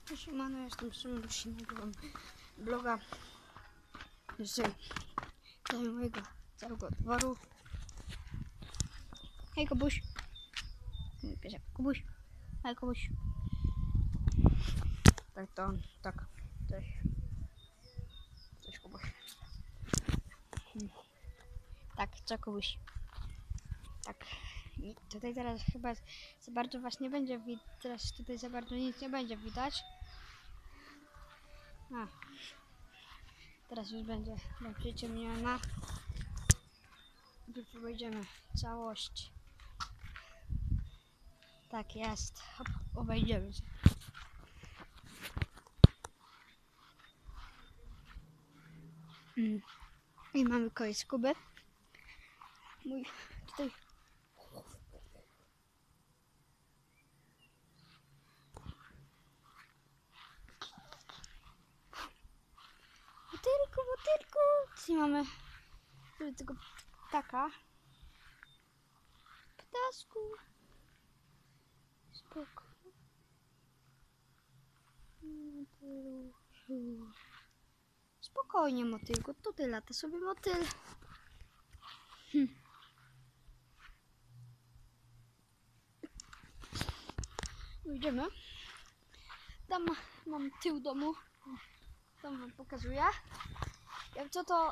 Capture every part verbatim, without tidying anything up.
Siemano, jestem Szymon Rusinego, bloga z mojego całego dworu. Hej Kubuś. Piesek Kubuś. Hej Kubuś. Tak to on, tak. Cześć. Cześć Kubuś. Tak, co Kubuś. Tak. I tutaj teraz chyba za bardzo was nie będzie widać. Teraz tutaj za bardzo nic nie będzie widać. A. Teraz już będzie przyciemniona. Najpierw obejdziemy całość. Tak jest. Hop, obejdziemy się. Mm. I mamy koniec Kuby. Mój tutaj. Motylku, motylku. Tutaj mamy tego ptaka. Ptasku. Spoko. Spokojnie motylku, tutaj lata sobie motyl. Hm. Idziemy. Tam mam tył domu. Tam wam pokazuję. Jak co to...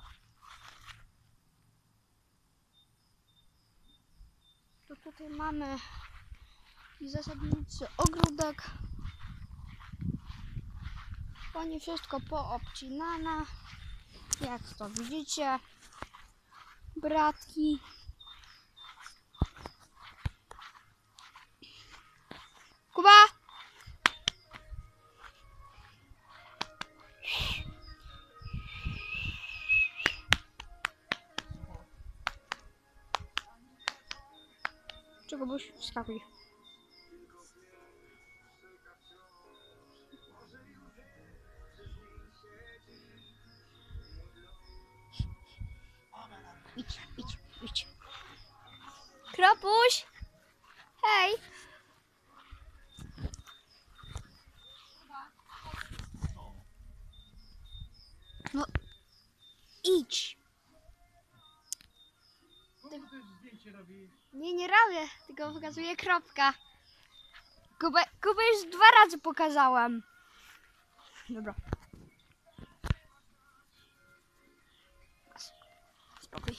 To tutaj mamy zasadniczy ogródek. Pani wszystko poobcinane. Jak to widzicie. Bratki. Kuba! Czego byś wskakuj. Idź, idź, idź. Kropuś! Hej! No, idź! Nie, nie robię, tylko pokazuję kropka. Kubę, Kubę już dwa razy pokazałem. Dobra. Spokój.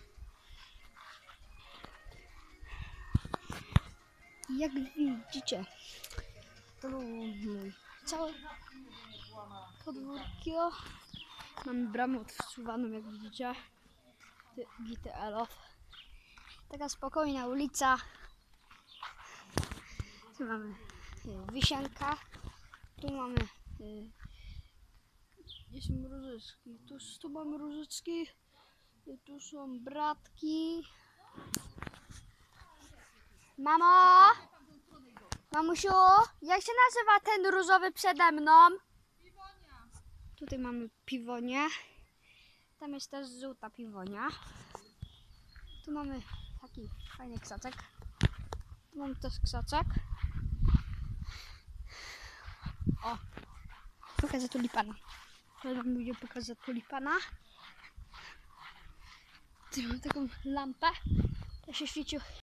Jak widzicie, to był mój cały podwórko. Mamy bramę odsuwaną, jak widzicie. Gity Elof. Taka spokojna ulica. Tu mamy y, wisienka. Tu mamy y, gdzie są różyczki. Tu, tu mamy różyczki. I tu są bratki. Mamo! Mamusiu, jak się nazywa ten różowy przede mną? Piwonia. Tutaj mamy piwonię. Tam jest też żółta piwonia. Tu mamy taki fajny krzaczek. Tu mamy też krzaczek. O! Pokażę tulipana. Teraz wam będzie pokazać tulipana. Tu mam taką lampę. To się świeci